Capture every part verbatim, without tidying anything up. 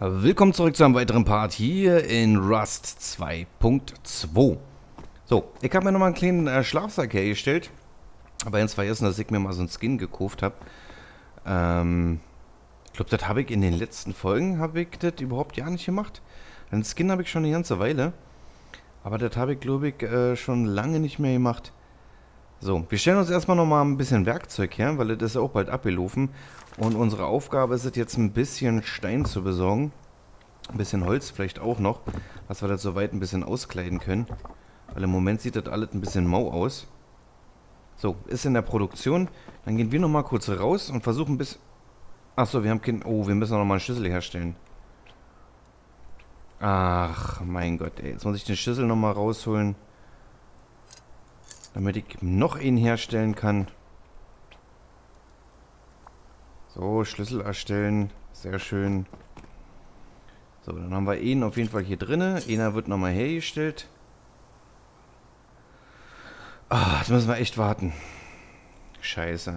Willkommen zurück zu einem weiteren Part hier in Rust zwei Punkt zwei. So, ich habe mir nochmal einen kleinen äh, Schlafsack hergestellt. Aber jetzt vergessen, dass ich mir mal so einen Skin gekauft habe. Ähm, ich glaube, das habe ich in den letzten Folgen, habe ich das überhaupt gar nicht gemacht. Den Skin habe ich schon eine ganze Weile. Aber das habe ich, glaube ich, äh, schon lange nicht mehr gemacht. So, wir stellen uns erstmal nochmal ein bisschen Werkzeug her, weil das ist ja auch bald abgelaufen. Und unsere Aufgabe ist es jetzt ein bisschen Stein zu besorgen. Ein bisschen Holz vielleicht auch noch, dass wir das soweit ein bisschen auskleiden können. Weil im Moment sieht das alles ein bisschen mau aus. So, ist in der Produktion. Dann gehen wir nochmal kurz raus und versuchen bis... Achso, wir haben kein... Oh, wir müssen noch mal einen Schlüssel herstellen. Ach, mein Gott, ey. Jetzt muss ich den Schlüssel nochmal rausholen. Damit ich noch einen herstellen kann. So, Schlüssel erstellen. Sehr schön. So, dann haben wir einen auf jeden Fall hier drinne. Einer wird nochmal hergestellt. Ah, jetzt müssen wir echt warten. Scheiße.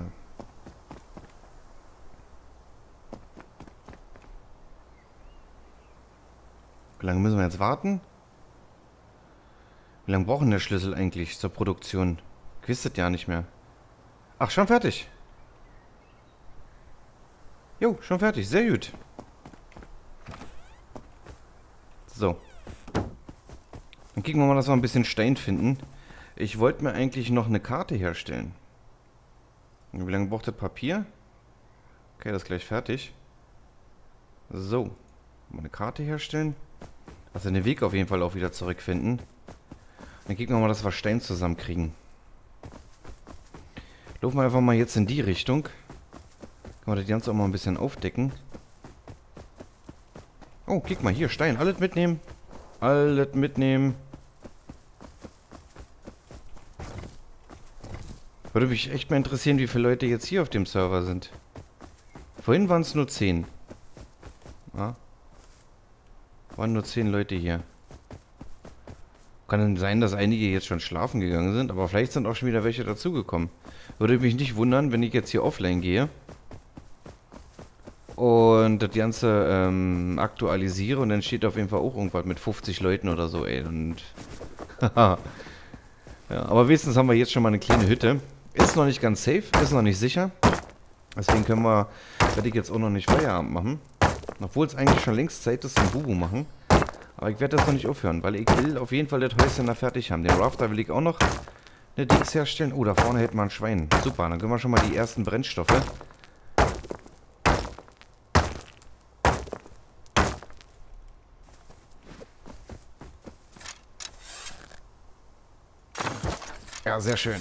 Wie lange müssen wir jetzt warten? Wie lange brauchen der Schlüssel eigentlich zur Produktion? Ich wüsste ja nicht mehr. Ach, schon fertig. Jo, schon fertig. Sehr gut. So. Dann gucken wir mal, dass wir ein bisschen Stein finden. Ich wollte mir eigentlich noch eine Karte herstellen. Wie lange braucht das Papier? Okay, das ist gleich fertig. So. Mal eine Karte herstellen. Also den Weg auf jeden Fall auch wieder zurückfinden. Dann gucken wir mal, dass wir Stein zusammenkriegen. Laufen wir einfach mal jetzt in die Richtung. Können wir das Ganze auch mal ein bisschen aufdecken. Oh, guck mal, hier, Stein. Alles mitnehmen. Alles mitnehmen. Würde mich echt mal interessieren, wie viele Leute jetzt hier auf dem Server sind. Vorhin waren es nur zehn. Ja. Waren nur zehn Leute hier. Kann dann sein, dass einige jetzt schon schlafen gegangen sind, aber vielleicht sind auch schon wieder welche dazugekommen. Würde mich nicht wundern, wenn ich jetzt hier offline gehe. Und das Ganze ähm, aktualisiere und dann steht auf jeden Fall auch irgendwas mit fünfzig Leuten oder so, ey. Und ja, aber wenigstens haben wir jetzt schon mal eine kleine Hütte. Ist noch nicht ganz safe, ist noch nicht sicher. Deswegen können wir, werde ich jetzt auch noch nicht Feierabend machen. Obwohl es eigentlich schon längst Zeit ist zum Bubu machen. Aber ich werde das noch nicht aufhören, weil ich will auf jeden Fall das Häuschen da fertig haben. Den Rafter will ich auch noch eine Dings herstellen. Oh, da vorne hält man ein Schwein. Super, dann können wir schon mal die ersten Brennstoffe. Ja, sehr schön.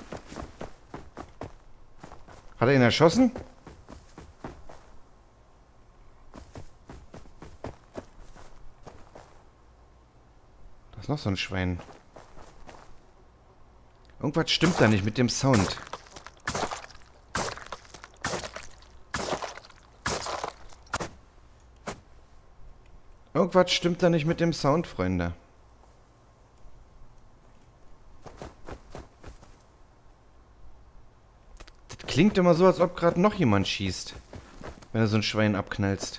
Hat er ihn erschossen? Da ist noch so ein Schwein. Irgendwas stimmt da nicht mit dem Sound. Irgendwas stimmt da nicht mit dem Sound, Freunde. Klingt immer so, als ob gerade noch jemand schießt, wenn du so ein Schwein abknallst.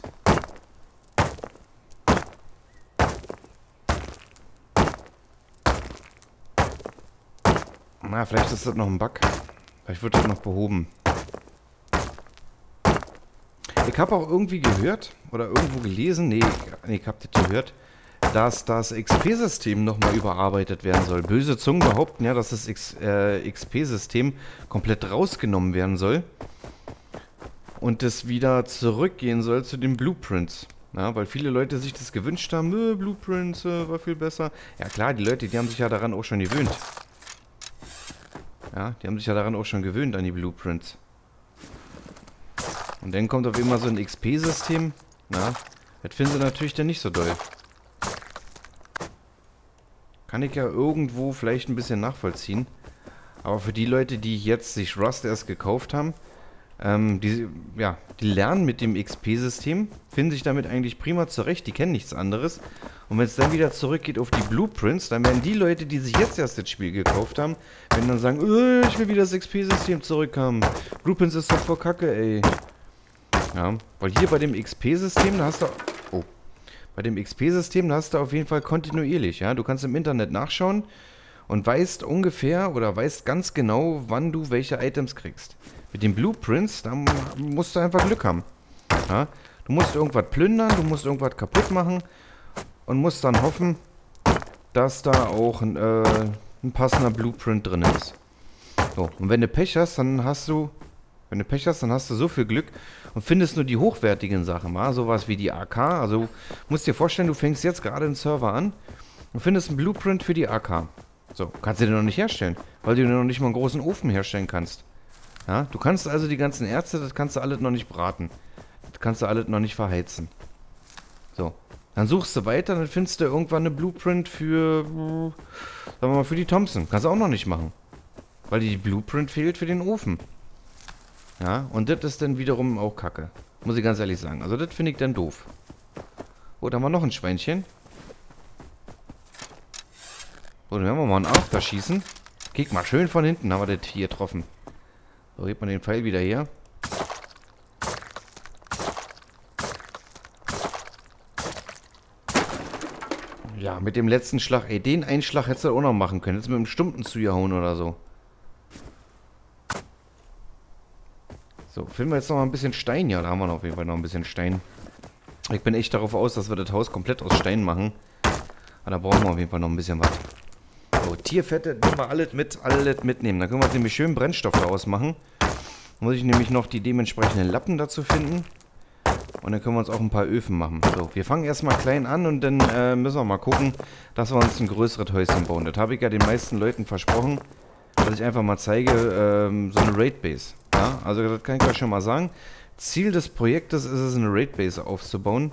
Na, vielleicht ist das noch ein Bug. Vielleicht wird das noch behoben. Ich habe auch irgendwie gehört, oder irgendwo gelesen, nee, nee ich habe das gehört, dass das X P-System nochmal überarbeitet werden soll. Böse Zungen behaupten ja, dass das X, äh, X P-System komplett rausgenommen werden soll. Und es wieder zurückgehen soll zu den Blueprints. Ja, weil viele Leute sich das gewünscht haben, äh, Blueprints äh, war viel besser. Ja klar, die Leute, die haben sich ja daran auch schon gewöhnt. Ja, die haben sich ja daran auch schon gewöhnt, an die Blueprints. Und dann kommt auf immer so ein X P-System. Na, das finden sie natürlich dann nicht so doll. Kann ich ja irgendwo vielleicht ein bisschen nachvollziehen. Aber für die Leute, die jetzt sich Rust erst gekauft haben, ähm, die, ja, die lernen mit dem X P-System, finden sich damit eigentlich prima zurecht, die kennen nichts anderes. Und wenn es dann wieder zurückgeht auf die Blueprints, dann werden die Leute, die sich jetzt erst das Spiel gekauft haben, werden dann sagen, oh, ich will wieder das X P-System zurückhaben. Blueprints ist doch voll Kacke, ey. Ja, weil hier bei dem X P-System, da hast du... Oh, Bei dem X P-System, da hast du auf jeden Fall kontinuierlich, ja. Du kannst im Internet nachschauen und weißt ungefähr oder weißt ganz genau, wann du welche Items kriegst. Mit den Blueprints, da musst du einfach Glück haben. Ja? Du musst irgendwas plündern, du musst irgendwas kaputt machen und musst dann hoffen, dass da auch ein, äh, ein passender Blueprint drin ist. So, und wenn du Pech hast, dann hast du, wenn du Pech hast, dann hast du so viel Glück und findest nur die hochwertigen Sachen, ja? Sowas wie die A K. Also, musst dir vorstellen, du fängst jetzt gerade einen Server an und findest einen Blueprint für die A K. So, kannst du den noch nicht herstellen, weil du dir noch nicht mal einen großen Ofen herstellen kannst. Ja, du kannst also die ganzen Erze, das kannst du alles noch nicht braten. Das kannst du alles noch nicht verheizen. So, dann suchst du weiter, dann findest du irgendwann eine Blueprint für, sagen wir mal, für die Thompson. Kannst du auch noch nicht machen. Weil die Blueprint fehlt für den Ofen. Ja, und das ist dann wiederum auch Kacke. Muss ich ganz ehrlich sagen. Also das finde ich dann doof. Oh, da haben wir noch ein Schweinchen. So, dann werden wir mal einen After schießen. Kick mal, schön von hinten haben wir das hier getroffen. So, hebt man den Pfeil wieder her. Ja, mit dem letzten Schlag. Ey, den Einschlag hättest du auch noch machen können. Jetzt mit dem Stumpen zu ihr hauen oder so. So, finden wir jetzt noch mal ein bisschen Stein. Ja, da haben wir noch auf jeden Fall noch ein bisschen Stein. Ich bin echt darauf aus, dass wir das Haus komplett aus Stein machen. Aber da brauchen wir auf jeden Fall noch ein bisschen was. So, Tierfette, nehmen wir alles mit, alles mitnehmen. Dann können wir nämlich schön Brennstoff daraus machen. Muss ich nämlich noch die dementsprechenden Lappen dazu finden. Und dann können wir uns auch ein paar Öfen machen. So, wir fangen erstmal klein an und dann äh, müssen wir mal gucken, dass wir uns ein größeres Häuschen bauen. Das habe ich ja den meisten Leuten versprochen, dass ich einfach mal zeige, ähm, so eine Raid-Base. Ja, also das kann ich euch schon mal sagen. Ziel des Projektes ist es, eine Raid-Base aufzubauen.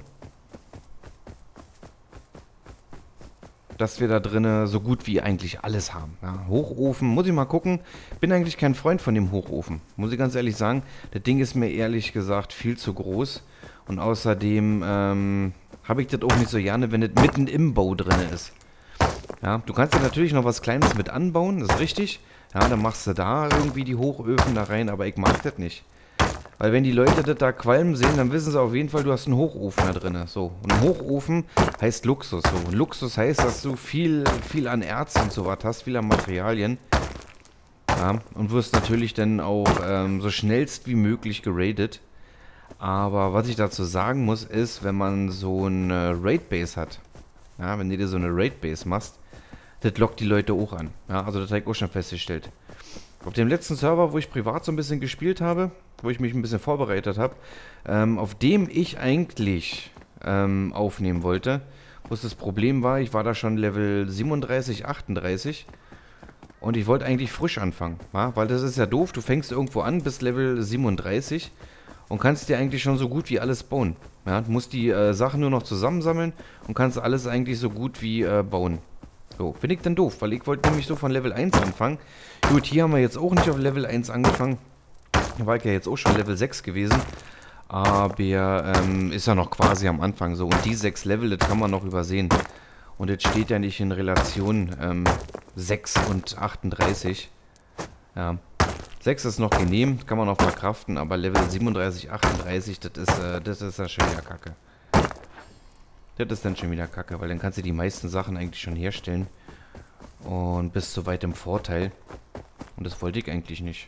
Dass wir da drinnen so gut wie eigentlich alles haben. Ja, Hochofen, muss ich mal gucken. Bin eigentlich kein Freund von dem Hochofen. Muss ich ganz ehrlich sagen. Das Ding ist mir ehrlich gesagt viel zu groß. Und außerdem ähm, habe ich das auch nicht so gerne, wenn das mitten im Bau drin ist. Ja, du kannst ja natürlich noch was Kleines mit anbauen, das ist richtig. Ja, dann machst du da irgendwie die Hochöfen da rein, aber ich mag das nicht. Weil wenn die Leute das da qualmen sehen, dann wissen sie auf jeden Fall, du hast einen Hochofen da drin. So, und ein Hochofen heißt Luxus. So, und Luxus heißt, dass du viel, viel an Erz und so was hast, viel an Materialien. Ja, und wirst natürlich dann auch ähm, so schnellst wie möglich geradet. Aber was ich dazu sagen muss, ist, wenn man so eine Raid-Base hat, ja, wenn du dir so eine Raid-Base machst, das lockt die Leute auch an. Ja, also das habe ich auch schon festgestellt. Auf dem letzten Server, wo ich privat so ein bisschen gespielt habe, wo ich mich ein bisschen vorbereitet habe, ähm, auf dem ich eigentlich ähm, aufnehmen wollte, wo das Problem war, ich war da schon Level siebenunddreißig, achtunddreißig und ich wollte eigentlich frisch anfangen, ja? Weil das ist ja doof, du fängst irgendwo an bis Level siebenunddreißig und kannst dir eigentlich schon so gut wie alles bauen. Ja? Du musst die äh, Sachen nur noch zusammensammeln und kannst alles eigentlich so gut wie äh, bauen. So, finde ich dann doof, weil ich wollte nämlich so von Level eins anfangen. Gut, hier haben wir jetzt auch nicht auf Level eins angefangen. Da war ich ja jetzt auch schon Level sechs gewesen. Aber ähm, ist ja noch quasi am Anfang so. Und die sechs Level, das kann man noch übersehen. Und jetzt steht ja nicht in Relation ähm, sechs und achtunddreißig. Ja. sechs ist noch genehm, kann man noch verkraften. Aber Level siebenunddreißig, achtunddreißig, das ist, äh, das ist ja schon wieder Kacke. Das ist dann schon wieder Kacke, weil dann kannst du die meisten Sachen eigentlich schon herstellen. Und bist so weit im Vorteil. Und das wollte ich eigentlich nicht.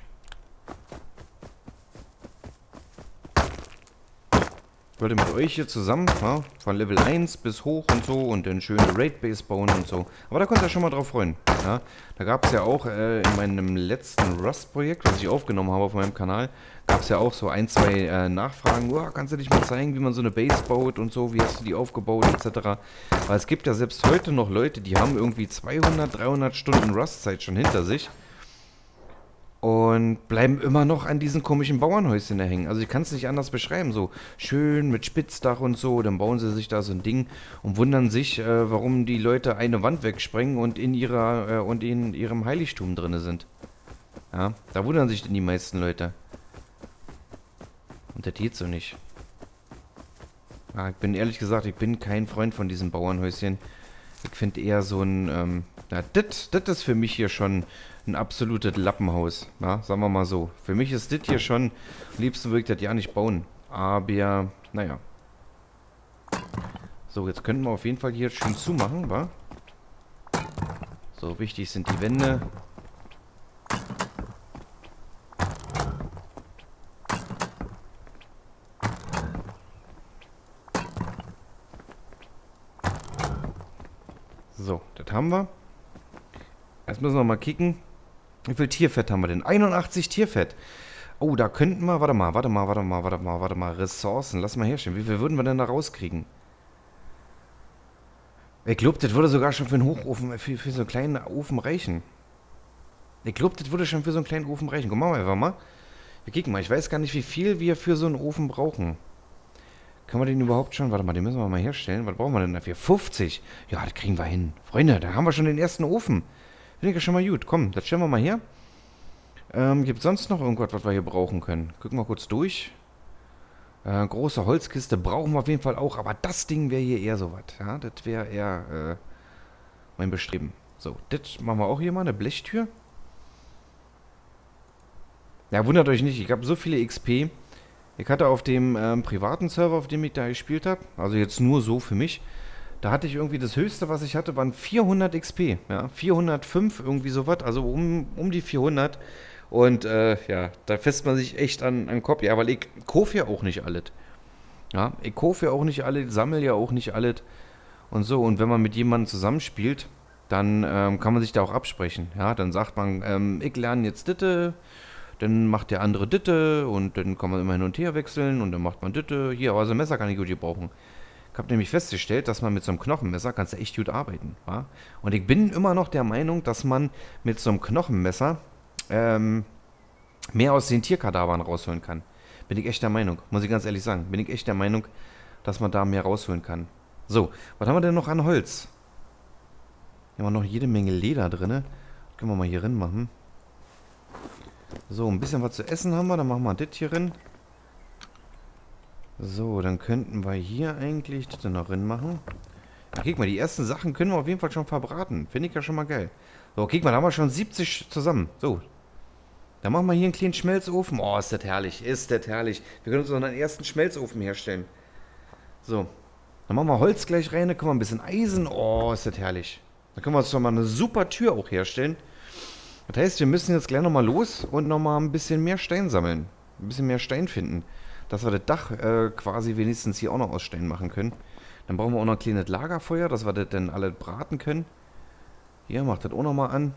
Ich wollte mit euch hier zusammen, ja, von Level eins bis hoch und so und dann schöne Raid-Base bauen und so. Aber da könnt ihr schon mal drauf freuen. Ja. Da gab es ja auch äh, in meinem letzten Rust-Projekt, was ich aufgenommen habe auf meinem Kanal, gab es ja auch so ein, zwei äh, Nachfragen. Oh, kannst du dich mal zeigen, wie man so eine Base baut und so, wie hast du die aufgebaut et cetera. Weil es gibt ja selbst heute noch Leute, die haben irgendwie zweihundert, dreihundert Stunden Rust-Zeit schon hinter sich. Und bleiben immer noch an diesen komischen Bauernhäuschen da hängen. Also ich kann es nicht anders beschreiben. So schön mit Spitzdach und so. Dann bauen sie sich da so ein Ding und wundern sich, äh, warum die Leute eine Wand wegsprengen und in ihrer äh, und in ihrem Heiligtum drin sind. Ja, da wundern sich denn die meisten Leute. Und das geht so nicht. Ja, ich bin ehrlich gesagt, ich bin kein Freund von diesen Bauernhäuschen. Ich finde eher so ein, ähm, ja, das ist für mich hier schon ein absolutes Lappenhaus, ja, sagen wir mal so. Für mich ist das hier schon, am liebsten würde ich das ja nicht bauen, aber, naja. So, jetzt könnten wir auf jeden Fall hier schön zumachen, wa? So, wichtig sind die Wände. So, das haben wir. Jetzt müssen wir mal kicken. Wie viel Tierfett haben wir denn? einundachtzig Tierfett. Oh, da könnten wir... Warte mal, warte mal, warte mal, warte mal, warte mal. Ressourcen, lass mal herstellen. Wie viel würden wir denn da rauskriegen? Ich glaube, das würde sogar schon für einen Hochofen, für, für so einen kleinen Ofen reichen. Ich glaube, das würde schon für so einen kleinen Ofen reichen. Guck mal einfach mal. Wir kicken mal. Ich weiß gar nicht, wie viel wir für so einen Ofen brauchen. Können wir den überhaupt schon... Warte mal, den müssen wir mal herstellen. Was brauchen wir denn dafür? fünfzig. Ja, das kriegen wir hin. Freunde, da haben wir schon den ersten Ofen. Finde ich ja schon mal gut. Komm, das stellen wir mal her. Ähm, gibt es sonst noch irgendwas, was wir hier brauchen können? Gucken wir kurz durch. Äh, große Holzkiste brauchen wir auf jeden Fall auch, aber das Ding wäre hier eher sowas. Ja, das wäre eher äh, mein Bestreben. So, das machen wir auch hier mal, eine Blechtür. Ja, wundert euch nicht, ich habe so viele X P. Ich hatte auf dem ähm, privaten Server, auf dem ich da gespielt habe, also jetzt nur so für mich, da hatte ich irgendwie das Höchste, was ich hatte, waren vierhundert X P. Ja, vierhundertfünf, irgendwie sowas, also um, um die vierhundert. Und äh, ja, da fässt man sich echt an, an den Kopf. Ja, weil ich kaufe ja auch nicht alles. Ja, ich kaufe ja auch nicht alles, sammle ja auch nicht alles. Und so, und wenn man mit jemandem zusammenspielt, dann ähm, kann man sich da auch absprechen. Ja, dann sagt man, ähm, ich lerne jetzt Ditte, dann macht der andere Ditte und dann kann man immer hin und her wechseln und dann macht man Ditte. Hier, aber so ein Messer kann ich gut gebrauchen. Ich habe nämlich festgestellt, dass man mit so einem Knochenmesser kannst du echt gut arbeiten. Ja? Und ich bin immer noch der Meinung, dass man mit so einem Knochenmesser ähm, mehr aus den Tierkadavern rausholen kann. Bin ich echt der Meinung, muss ich ganz ehrlich sagen. Bin ich echt der Meinung, dass man da mehr rausholen kann. So, was haben wir denn noch an Holz? Hier haben wir noch jede Menge Leder drin. Können wir mal hier rein machen. So, ein bisschen was zu essen haben wir. Dann machen wir das hier rein. So, dann könnten wir hier eigentlich das noch rein machen. Ja, guck mal, die ersten Sachen können wir auf jeden Fall schon verbraten. Finde ich ja schon mal geil. So, guck mal, da haben wir schon siebzig zusammen. So. Dann machen wir hier einen kleinen Schmelzofen. Oh, ist das herrlich. Ist das herrlich. Wir können uns noch einen ersten Schmelzofen herstellen. So. Dann machen wir Holz gleich rein. Dann können wir ein bisschen Eisen. Oh, ist das herrlich. Dann können wir uns schon mal eine super Tür auch herstellen. Das heißt, wir müssen jetzt gleich nochmal los und nochmal ein bisschen mehr Stein sammeln. Ein bisschen mehr Stein finden. Dass wir das Dach äh, quasi wenigstens hier auch noch aus Stein machen können. Dann brauchen wir auch noch ein kleines Lagerfeuer, dass wir das dann alle braten können. Hier, macht das auch nochmal an.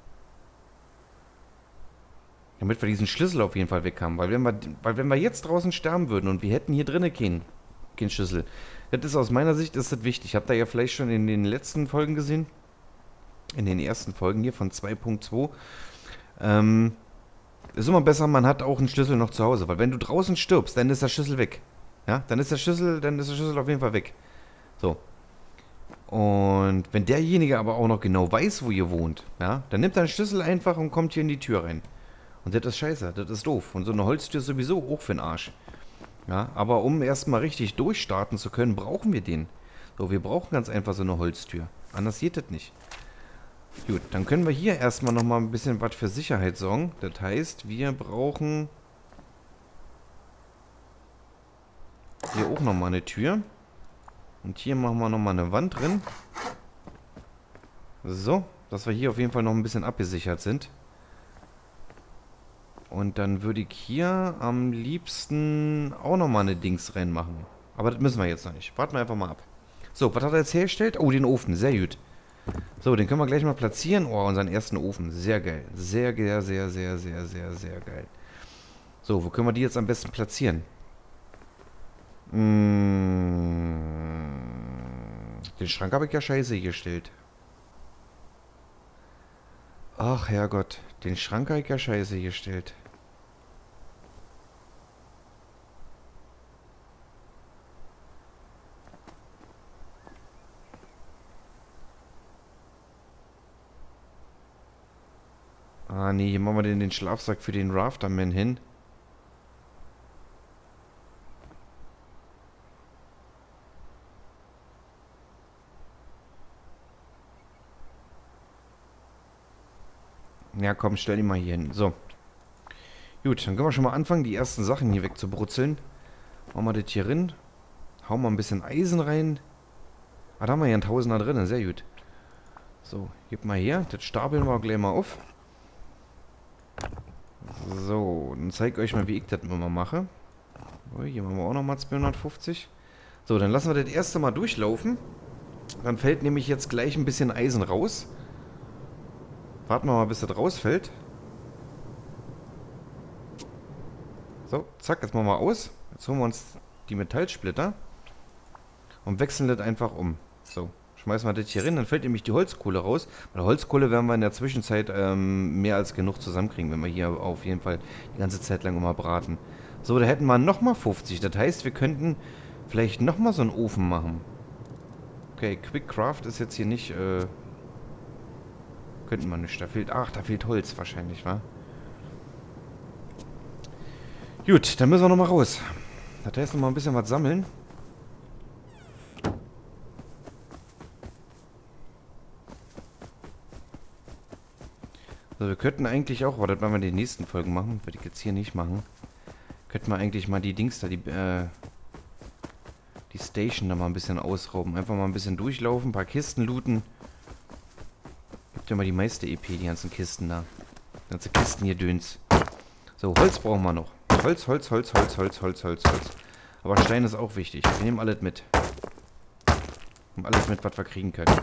Damit wir diesen Schlüssel auf jeden Fall weg haben. Weil wenn wir, weil wenn wir jetzt draußen sterben würden und wir hätten hier drinnen keinen, keinen Schlüssel. Das ist aus meiner Sicht ist das wichtig. Habt ihr ja vielleicht schon in den letzten Folgen gesehen. In den ersten Folgen hier von zwei Punkt zwei. Ähm, ist immer besser, man hat auch einen Schlüssel noch zu Hause. Weil wenn du draußen stirbst, dann ist der Schlüssel weg. Ja, dann ist der Schlüssel, dann ist der Schlüssel auf jeden Fall weg. So. Und wenn derjenige aber auch noch genau weiß, wo ihr wohnt, ja, dann nimmt er den Schlüssel einfach und kommt hier in die Tür rein. Und das ist scheiße, das ist doof. Und so eine Holztür ist sowieso auch für den Arsch. Ja, aber um erstmal richtig durchstarten zu können, brauchen wir den. So, wir brauchen ganz einfach so eine Holztür. Anders geht das nicht. Gut, dann können wir hier erstmal nochmal ein bisschen was für Sicherheit sorgen. Das heißt, wir brauchen hier auch nochmal eine Tür. Und hier machen wir nochmal eine Wand drin. So, dass wir hier auf jeden Fall noch ein bisschen abgesichert sind. Und dann würde ich hier am liebsten auch nochmal eine Dings reinmachen. Aber das müssen wir jetzt noch nicht. Warten wir einfach mal ab. So, was hat er jetzt hergestellt? Oh, den Ofen. Sehr gut. So, den können wir gleich mal platzieren. Oh, unseren ersten Ofen. Sehr geil. Sehr, sehr, sehr, sehr, sehr, sehr, sehr geil. So, wo können wir die jetzt am besten platzieren? Mmh, den Schrank habe ich ja scheiße gestellt. Ach, Herrgott. Den Schrank habe ich ja scheiße gestellt. Ah, nee, hier machen wir den, den Schlafsack für den Rafterman hin. Ja, komm, stell ihn mal hier hin. So. Gut, dann können wir schon mal anfangen, die ersten Sachen hier wegzubrutzeln. Machen wir das hier rein. Hauen wir ein bisschen Eisen rein. Ah, da haben wir hier einen Tausender drin, sehr gut. So, gib mal her. Das stapeln wir gleich mal auf. So, dann zeige ich euch mal, wie ich das mal mache. Oh, hier machen wir auch nochmal zweihundertfünfzig. So, dann lassen wir das erste Mal durchlaufen. Dann fällt nämlich jetzt gleich ein bisschen Eisen raus. Warten wir mal, bis das rausfällt. So, zack, jetzt machen wir aus. Jetzt holen wir uns die Metallsplitter und wechseln das einfach um. So, schmeißen wir das hier rein, dann fällt nämlich die Holzkohle raus. Bei der Holzkohle werden wir in der Zwischenzeit ähm, mehr als genug zusammenkriegen, wenn wir hier auf jeden Fall die ganze Zeit lang immer braten. So, da hätten wir nochmal fünfzig. Das heißt, wir könnten vielleicht nochmal so einen Ofen machen. Okay, Quick Craft ist jetzt hier nicht, äh... könnten wir nicht. Da fehlt, ach, da fehlt Holz wahrscheinlich, wa? Gut, dann müssen wir nochmal raus. Das heißt, nochmal ein bisschen was sammeln. Also wir könnten eigentlich auch, aber das werden wir in den nächsten Folgen machen, würde ich jetzt hier nicht machen. Könnten wir eigentlich mal die Dings da, die, äh, die Station da mal ein bisschen ausrauben. Einfach mal ein bisschen durchlaufen, ein paar Kisten looten. Gibt ja mal die meiste E P, die ganzen Kisten da. Die ganze Kisten hier Döns. So, Holz brauchen wir noch. Holz, Holz, Holz, Holz, Holz, Holz, Holz, Holz. Aber Stein ist auch wichtig. Wir nehmen alles mit. Nehmen alles mit, was wir kriegen können.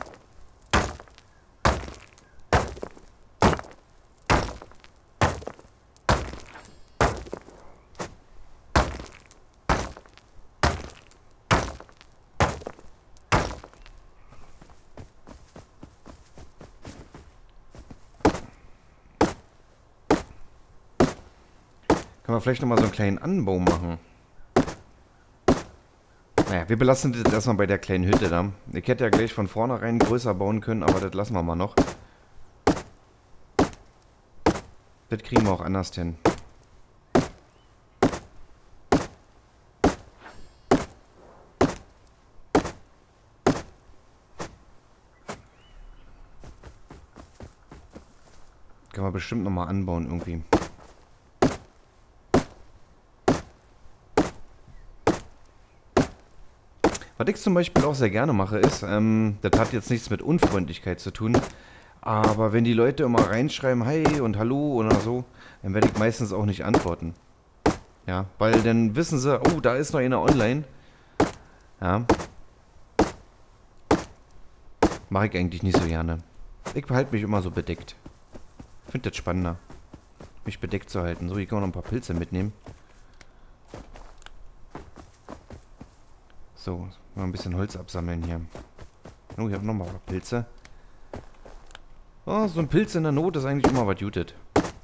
Können wir vielleicht nochmal so einen kleinen Anbau machen. Naja, wir belassen das erstmal bei der kleinen Hütte da. Ich hätte ja gleich von vornherein größer bauen können, aber das lassen wir mal noch. Das kriegen wir auch anders hin. Können wir bestimmt nochmal anbauen irgendwie. Was ich zum Beispiel auch sehr gerne mache ist, ähm, das hat jetzt nichts mit Unfreundlichkeit zu tun, aber wenn die Leute immer reinschreiben, hi und hallo oder so, dann werde ich meistens auch nicht antworten. Ja, weil dann wissen sie, oh, da ist noch einer online. Ja. Mache ich eigentlich nicht so gerne. Ich behalte mich immer so bedeckt. Ich finde das spannender, mich bedeckt zu halten. So, hier kann man noch ein paar Pilze mitnehmen. So, mal ein bisschen Holz absammeln hier. Oh, ich habe nochmal ein paar Pilze. Oh, so ein Pilz in der Not ist eigentlich immer was Jutet.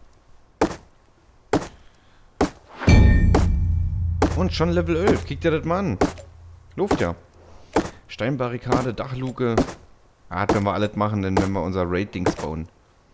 Und schon Level elf. Kickt ihr das mal an. Luft ja. Steinbarrikade, Dachluke. Ah, das werden wir alles machen, denn wenn wir unser Raid-Dings bauen.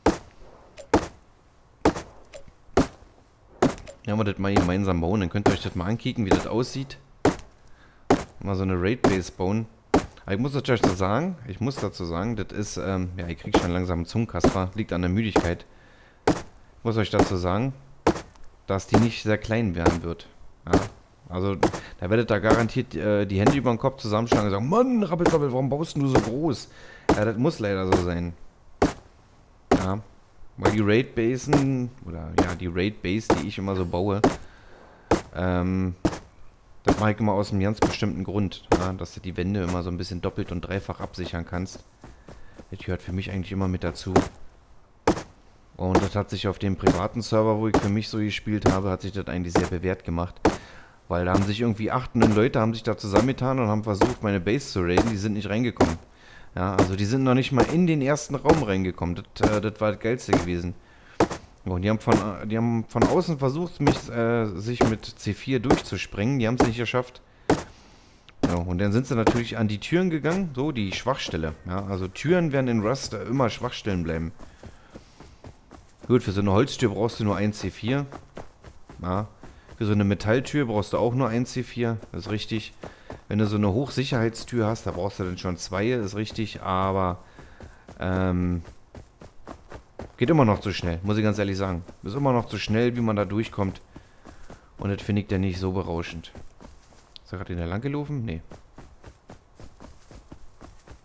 Ja, wir das mal gemeinsam bauen. Dann könnt ihr euch das mal ankicken, wie das aussieht. Mal so eine Raid-Base bauen. Aber ich muss euch dazu sagen, ich muss dazu sagen, das ist, ähm, ja, ich krieg schon langsam einen Zungenkasper. Liegt an der Müdigkeit. Ich muss euch dazu sagen, dass die nicht sehr klein werden wird. Ja, also, da werdet ihr garantiert äh, die Hände über den Kopf zusammenschlagen und sagen, Mann, Rappelsappel, warum baust du so groß? Ja, das muss leider so sein. Ja, weil die Raid-Basen, oder ja, die Raid-Base, die ich immer so baue, ähm, das mache ich immer aus einem ganz bestimmten Grund, ja, dass du die Wände immer so ein bisschen doppelt und dreifach absichern kannst. Das gehört für mich eigentlich immer mit dazu. Und das hat sich auf dem privaten Server, wo ich für mich so gespielt habe, hat sich das eigentlich sehr bewährt gemacht. Weil da haben sich irgendwie acht, neun Leute haben sich da zusammengetan und haben versucht, meine Base zu raiden. Die sind nicht reingekommen. Ja, also die sind noch nicht mal in den ersten Raum reingekommen. Das, äh, das war das Geilste gewesen. Und die haben von, die haben von außen versucht, mich, äh, sich mit C vier durchzusprengen. Die haben es nicht geschafft. Ja, und dann sind sie natürlich an die Türen gegangen. So, die Schwachstelle. Ja, also Türen werden in Rust äh, immer Schwachstellen bleiben. Gut, für so eine Holztür brauchst du nur ein C vier. Ja, für so eine Metalltür brauchst du auch nur ein C vier. Das ist richtig. Wenn du so eine Hochsicherheitstür hast, da brauchst du dann schon zwei. Das ist richtig. Aber, ähm... geht immer noch zu schnell, muss ich ganz ehrlich sagen. Ist immer noch zu schnell, wie man da durchkommt. Und das finde ich dann nicht so berauschend. Ist er gerade in der lang gelaufen? Nee.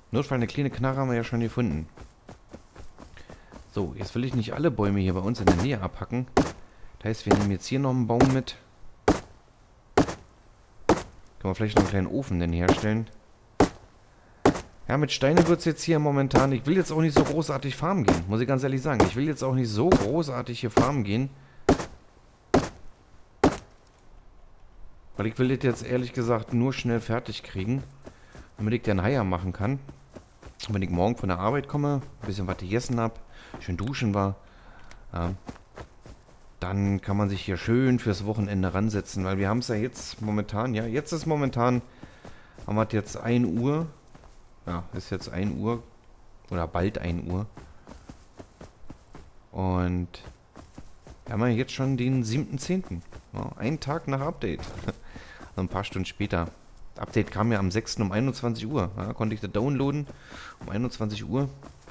Notfall eine kleine Knarre haben wir ja schon gefunden. So, jetzt will ich nicht alle Bäume hier bei uns in der Nähe abhacken. Das heißt, wir nehmen jetzt hier noch einen Baum mit. Können wir vielleicht noch einen kleinen Ofen denn herstellen. Ja, mit Steinen wird es jetzt hier momentan... Ich will jetzt auch nicht so großartig farmen gehen, muss ich ganz ehrlich sagen. Ich will jetzt auch nicht so großartig hier farmen gehen. Weil ich will das jetzt ehrlich gesagt nur schnell fertig kriegen. Damit ich den Heier machen kann. Und wenn ich morgen von der Arbeit komme, ein bisschen was gegessen habe, schön duschen war, ja, dann kann man sich hier schön fürs Wochenende ransetzen. Weil wir haben es ja jetzt momentan, ja, jetzt ist momentan, haben wir jetzt ein Uhr. Ja, ist jetzt ein Uhr. Oder bald ein Uhr. Und wir haben ja jetzt schon den siebten zehnten Ja, einen Tag nach Update. Also ein paar Stunden später. Das Update kam ja am sechsten um einundzwanzig Uhr. Ja, konnte ich das downloaden um einundzwanzig Uhr.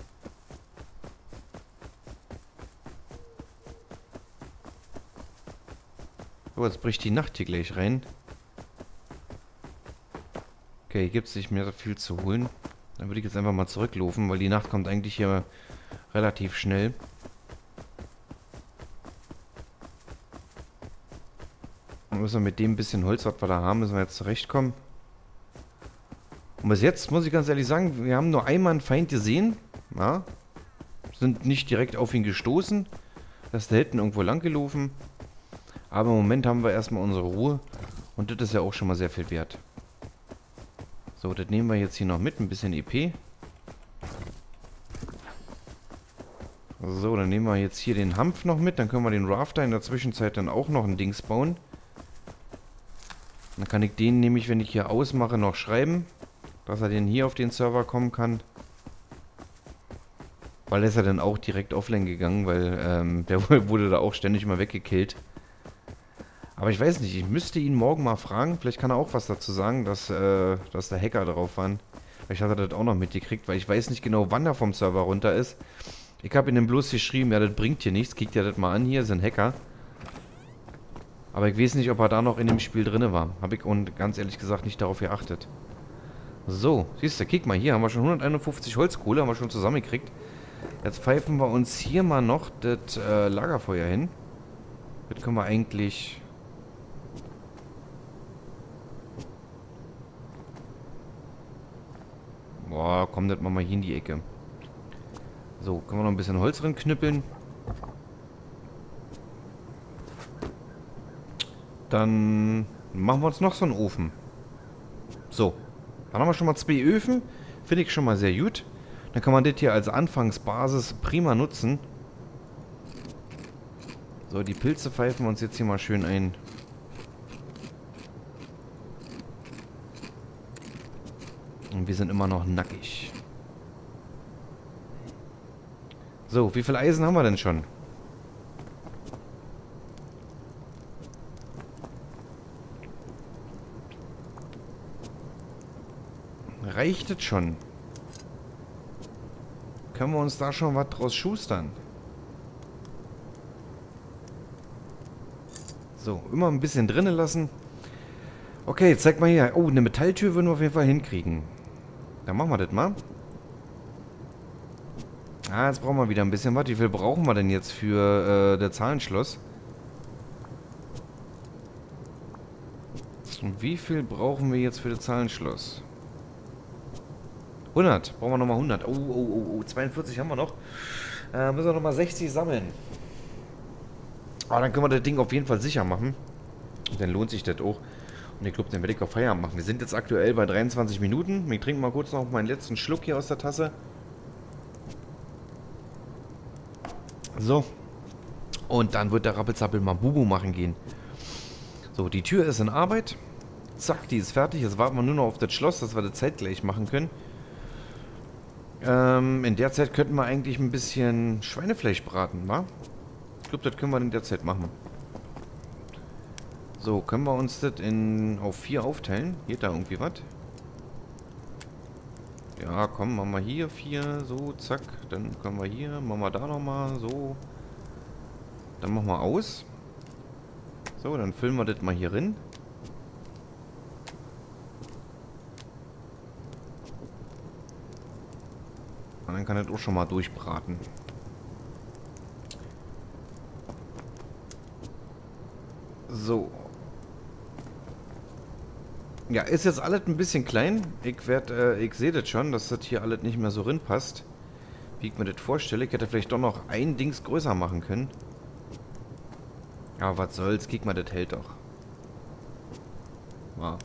So, jetzt bricht die Nacht hier gleich rein. Okay, hier gibt es nicht mehr so viel zu holen. Dann würde ich jetzt einfach mal zurücklaufen, weil die Nacht kommt eigentlich hier relativ schnell. Und müssen wir mit dem bisschen Holz, was wir da haben, müssen wir jetzt zurechtkommen. Und bis jetzt muss ich ganz ehrlich sagen, wir haben nur einmal einen Feind gesehen. Ja. Sind nicht direkt auf ihn gestoßen. Er ist da hinten irgendwo lang gelaufen. Aber im Moment haben wir erstmal unsere Ruhe. Und das ist ja auch schon mal sehr viel wert. So, das nehmen wir jetzt hier noch mit. Ein bisschen E P. So, dann nehmen wir jetzt hier den Hanf noch mit. Dann können wir den Rafter in der Zwischenzeit dann auch noch ein Dings bauen. Dann kann ich den nämlich, wenn ich hier ausmache, noch schreiben. Dass er den hier auf den Server kommen kann. Weil er ist ja dann auch direkt offline gegangen, weil ähm, der wurde da auch ständig mal weggekillt. Aber ich weiß nicht, ich müsste ihn morgen mal fragen. Vielleicht kann er auch was dazu sagen, dass, äh, dass da Hacker drauf waren. Vielleicht hat er das auch noch mitgekriegt, weil ich weiß nicht genau, wann er vom Server runter ist. Ich habe ihm bloß geschrieben, ja, das bringt hier nichts. Kickt ja das mal an, hier sind Hacker. Aber ich weiß nicht, ob er da noch in dem Spiel drin war. Habe ich und ganz ehrlich gesagt nicht darauf geachtet. So, siehst du, kick mal, hier haben wir schon hunderteinundfünfzig Holzkohle, haben wir schon zusammengekriegt. Jetzt pfeifen wir uns hier mal noch das äh, Lagerfeuer hin. Das können wir eigentlich... Boah, komm, das machen wir hier in die Ecke. So, können wir noch ein bisschen Holz drin knüppeln. Dann machen wir uns noch so einen Ofen. So, dann haben wir schon mal zwei Öfen. Finde ich schon mal sehr gut. Dann kann man das hier als Anfangsbasis prima nutzen. So, die Pilze pfeifen wir uns jetzt hier mal schön ein. Und wir sind immer noch nackig. So, wie viel Eisen haben wir denn schon? Reicht es schon? Können wir uns da schon was draus schustern? So, immer ein bisschen drinnen lassen. Okay, zeig mal hier. Oh, eine Metalltür würden wir auf jeden Fall hinkriegen. Dann machen wir das mal. Ah, jetzt brauchen wir wieder ein bisschen was. Wie viel brauchen wir denn jetzt für äh, das Zahlenschloss? Und wie viel brauchen wir jetzt für das Zahlenschloss? hundert. Brauchen wir nochmal hundert. Oh, oh, oh, oh. zweiundvierzig haben wir noch. Äh, müssen wir nochmal sechzig sammeln. Aber dann können wir das Ding auf jeden Fall sicher machen. Und dann lohnt sich das auch. Und ich glaube, dann werde ich auch Feierabend machen. Wir sind jetzt aktuell bei dreiundzwanzig Minuten. Ich trinke mal kurz noch meinen letzten Schluck hier aus der Tasse. So. Und dann wird der Rappelzappel mal Bubu machen gehen. So, die Tür ist in Arbeit. Zack, die ist fertig. Jetzt warten wir nur noch auf das Schloss, dass wir das zeitgleich machen können. Ähm, in der Zeit könnten wir eigentlich ein bisschen Schweinefleisch braten, wa? Ich glaube, das können wir in der Zeit machen. So, können wir uns das in auf vier aufteilen? Geht da irgendwie was? Ja, komm, machen wir hier vier, so, zack. Dann können wir hier, machen wir da nochmal, so. Dann machen wir aus. So, dann füllen wir das mal hier rein. Und dann kann das auch schon mal durchbraten. So. Ja, ist jetzt alles ein bisschen klein. Ich werde, äh, ich sehe das schon, dass das hier alles nicht mehr so reinpasst, wie ich mir das vorstelle. Ich hätte vielleicht doch noch ein Dings größer machen können. Aber was soll's, guck mal, das hält doch. Ja.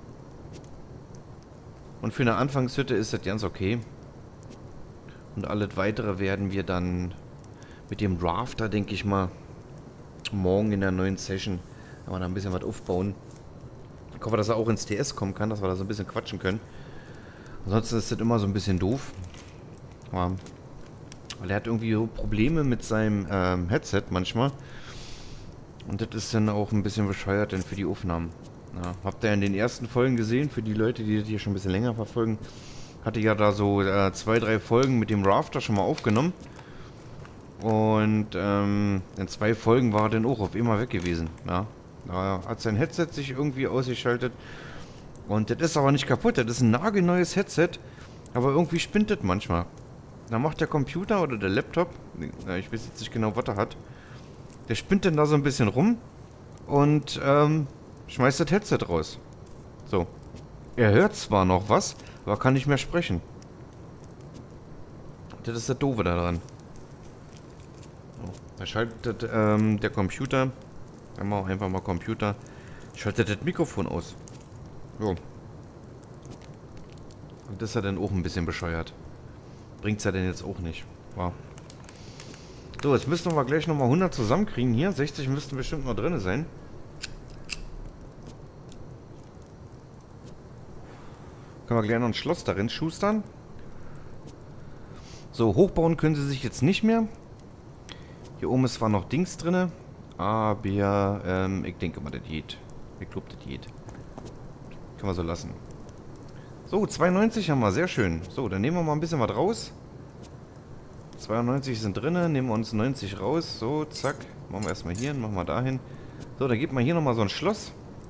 Und für eine Anfangshütte ist das ganz okay. Und alles weitere werden wir dann mit dem Rafter, denke ich mal, morgen in der neuen Session, wenn wir da ein bisschen was aufbauen. Ich hoffe, dass er auch ins T S kommen kann, dass wir da so ein bisschen quatschen können. Ansonsten ist das immer so ein bisschen doof. Ja. Weil er hat irgendwie so Probleme mit seinem ähm, Headset manchmal. Und das ist dann auch ein bisschen bescheuert denn für die Aufnahmen. Ja, habt ihr in den ersten Folgen gesehen, für die Leute, die das hier schon ein bisschen länger verfolgen, hatte ja da so äh, zwei, drei Folgen mit dem Rafter schon mal aufgenommen. Und ähm, in zwei Folgen war er dann auch auf immer weg gewesen. Ja. Da hat sein Headset sich irgendwie ausgeschaltet. Und das ist aber nicht kaputt, das ist ein nagelneues Headset. Aber irgendwie spinnt das manchmal. Da macht der Computer oder der Laptop, ich weiß jetzt nicht genau, was er hat, der spinnt dann da so ein bisschen rum und ähm, schmeißt das Headset raus. So. Er hört zwar noch was, aber kann nicht mehr sprechen. Das ist das Doofe da dran. So. Da schaltet ähm, der Computer, einmal einfach mal Computer, schaltet das Mikrofon aus. So. Und das ist ja dann auch ein bisschen bescheuert. Bringt's ja denn jetzt auch nicht. Wow. So, jetzt müssen wir gleich nochmal hundert zusammenkriegen hier. sechzig müssten bestimmt noch drin sein. Können wir gleich noch ein Schloss darin schustern. So, hochbauen können sie sich jetzt nicht mehr. Hier oben ist zwar noch Dings drin. Aber, ähm, ich denke mal, das geht. Ich glaube, das geht. Können wir so lassen. So, zweiundneunzig haben wir, sehr schön. So, dann nehmen wir mal ein bisschen was raus. zweiundneunzig sind drin, nehmen wir uns neunzig raus. So, zack. Machen wir erstmal hier, machen wir dahin. So, dann gibt man hier nochmal so ein Schloss.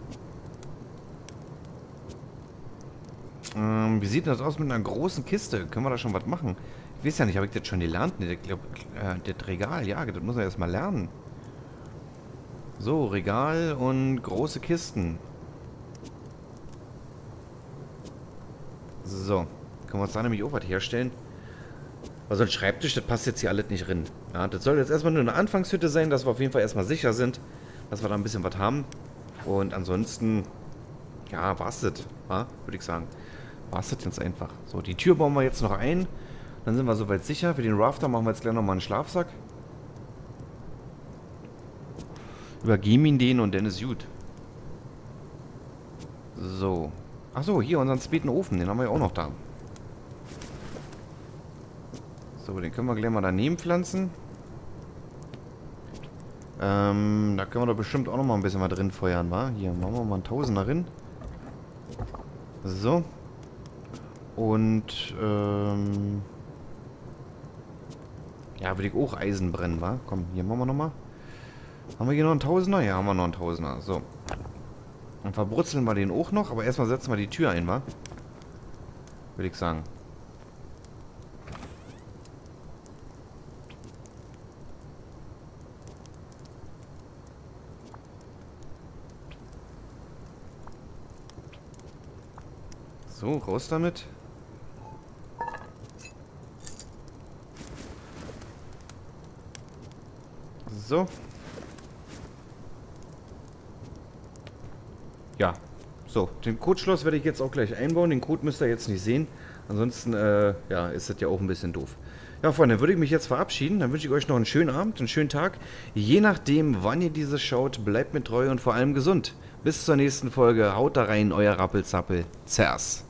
Ähm, wie sieht das aus mit einer großen Kiste? Können wir da schon was machen? Ich weiß ja nicht, habe ich das schon gelernt? Ne, ich glaube, äh, das Regal, ja, das muss man erstmal lernen. So, Regal und große Kisten. So, können wir uns da nämlich auch was herstellen. Also ein Schreibtisch, das passt jetzt hier alles nicht rein. Ja, das soll jetzt erstmal nur eine Anfangshütte sein, dass wir auf jeden Fall erstmal sicher sind, dass wir da ein bisschen was haben. Und ansonsten, ja, war's das, ja, würde ich sagen. War's das jetzt einfach. So, die Tür bauen wir jetzt noch ein. Dann sind wir soweit sicher. Für den Rafter machen wir jetzt gleich nochmal einen Schlafsack. Übergeben ihn den und dann ist gut. So. Achso, hier unseren späten Ofen, den haben wir ja auch noch da. So, den können wir gleich mal daneben pflanzen. Ähm, da können wir doch bestimmt auch noch mal ein bisschen mal drin feuern, wa? Hier, machen wir mal einen Tausender drin. So. Und, ähm... ja, würde ich auch Eisen brennen, wa? Komm, hier machen wir nochmal. Haben wir hier noch einen Tausender? Ja, haben wir noch einen Tausender. So. Dann verbrutzeln wir den auch noch, aber erstmal setzen wir die Tür ein, wa? Würde ich sagen. So, raus damit. So. Ja. So, den Codeschloss werde ich jetzt auch gleich einbauen. Den Code müsst ihr jetzt nicht sehen. Ansonsten, äh, ja, ist das ja auch ein bisschen doof. Ja, Freunde, dann würde ich mich jetzt verabschieden. Dann wünsche ich euch noch einen schönen Abend, einen schönen Tag. Je nachdem, wann ihr dieses schaut, bleibt mir treu und vor allem gesund. Bis zur nächsten Folge. Haut da rein, euer Rappelzappel. Zers.